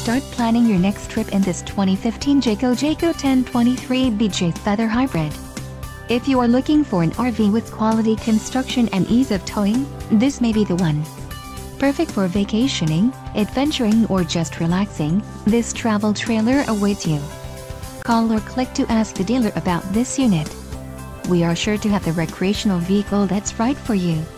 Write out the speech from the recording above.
start planning your next trip in this 2015 Jayco X23B J Feather Hybrid. If you are looking for an RV with quality construction and ease of towing, this may be the one. Perfect for vacationing, adventuring, or just relaxing, this travel trailer awaits you. Call or click to ask the dealer about this unit. We are sure to have the recreational vehicle that's right for you.